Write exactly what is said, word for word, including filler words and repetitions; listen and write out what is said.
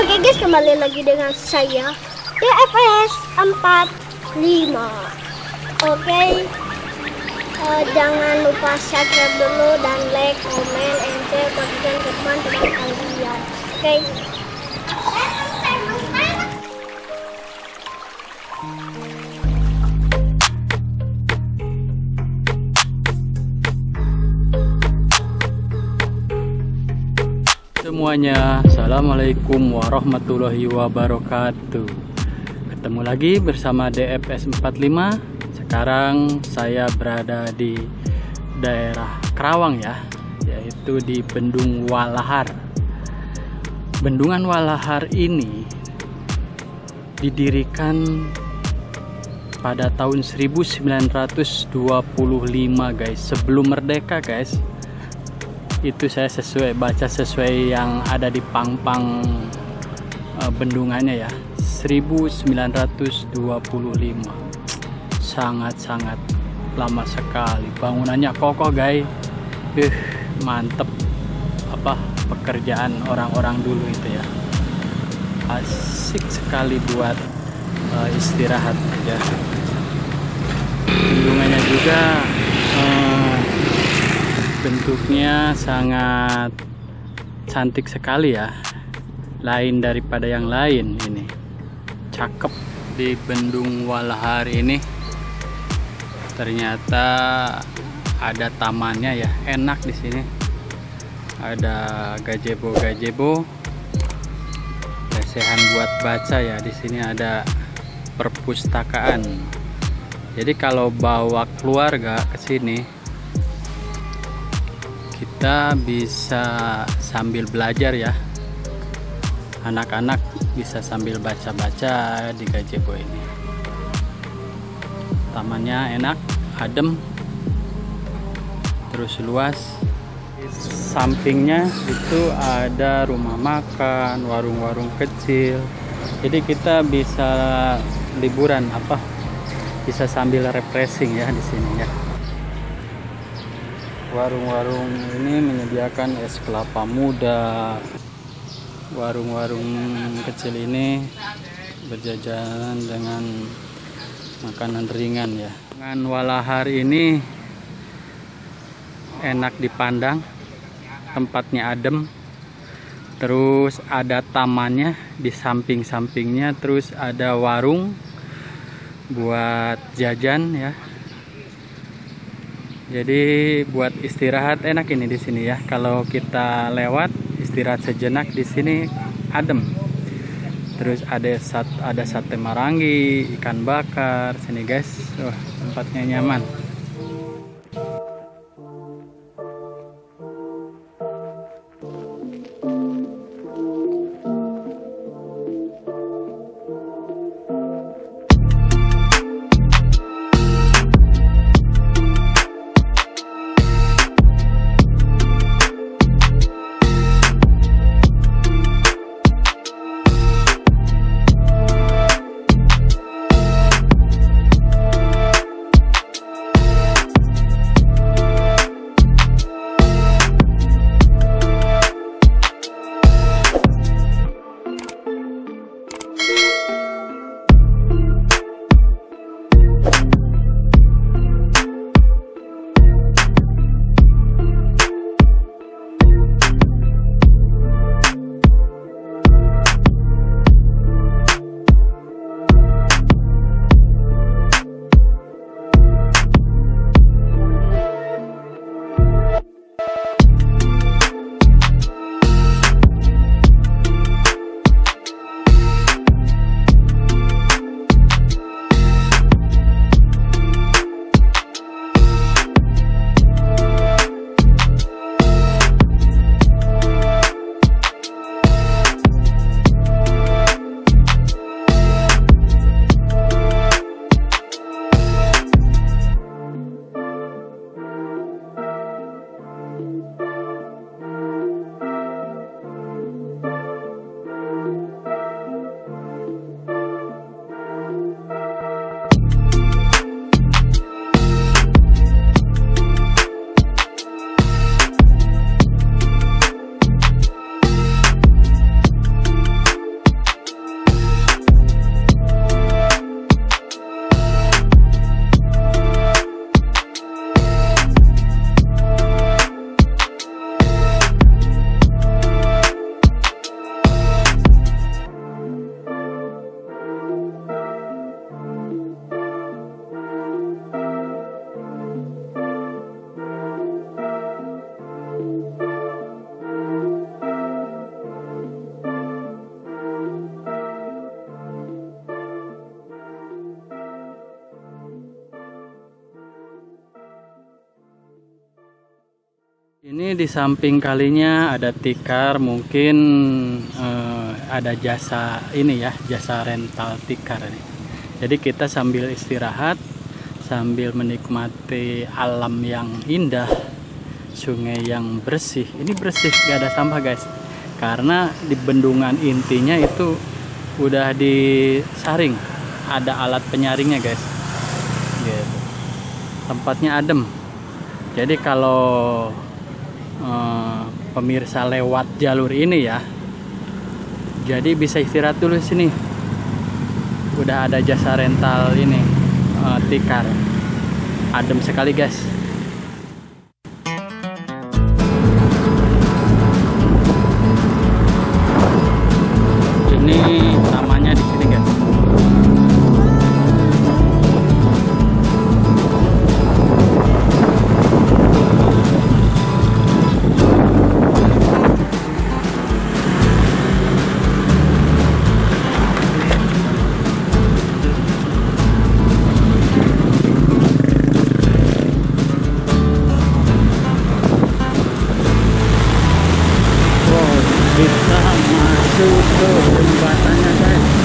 Oke guys, kembali lagi dengan saya D F S empat lima. Oke, uh, jangan lupa subscribe dulu dan like, comment, and share bagikan ke teman-teman kalian. Oke. Semuanya, assalamualaikum warahmatullahi wabarakatuh. Ketemu lagi bersama D F S empat lima. Sekarang saya berada di daerah Kerawang ya, yaitu di Bendung Walahar. Bendungan Walahar ini didirikan pada tahun seribu sembilan ratus dua puluh lima guys, sebelum merdeka guys. Itu saya sesuai baca sesuai yang ada di pang-pang uh, bendungannya ya, seribu sembilan ratus dua puluh lima. Sangat-sangat lama sekali, bangunannya kokoh guys. Uh, mantep apa pekerjaan orang-orang dulu itu ya, asik sekali buat uh, istirahat ya. Bendungannya juga uh, bentuknya sangat cantik sekali ya, lain daripada yang lain. Ini cakep. Di Bendung Walahar ini ternyata ada tamannya ya, enak di sini. Ada gazebo-gazebo, lesehan buat baca ya. Di sini ada perpustakaan. Jadi kalau bawa keluarga ke sini, kita bisa sambil belajar ya, anak-anak bisa sambil baca-baca di gazebo ini. Tamannya enak, adem, terus luas. Sampingnya itu ada rumah makan, warung-warung kecil, jadi kita bisa liburan apa, bisa sambil refreshing ya di sini ya. Warung-warung ini menyediakan es kelapa muda. Warung-warung kecil ini berjajaran dengan makanan ringan ya. Dengan Walahar ini enak dipandang, tempatnya adem, terus ada tamannya di samping-sampingnya, terus ada warung buat jajan ya. Jadi buat istirahat enak ini di sini ya. Kalau kita lewat istirahat sejenak di sini adem. Terus ada sat, ada sate marangi, ikan bakar sini guys. Wah, tempatnya nyaman. Ini di samping kalinya ada tikar, mungkin eh, ada jasa ini ya, jasa rental tikar ini. Jadi kita sambil istirahat, sambil menikmati alam yang indah, sungai yang bersih. Ini bersih, gak ada sampah guys. Karena di bendungan intinya itu udah disaring, ada alat penyaringnya guys. Gitu. Tempatnya adem. Jadi kalau Uh, pemirsa lewat jalur ini ya, jadi bisa istirahat dulu sini. Udah ada jasa rental ini uh, tikar, adem sekali guys. Ini namanya di sini guys. Kita masuk ke jembatannya guys.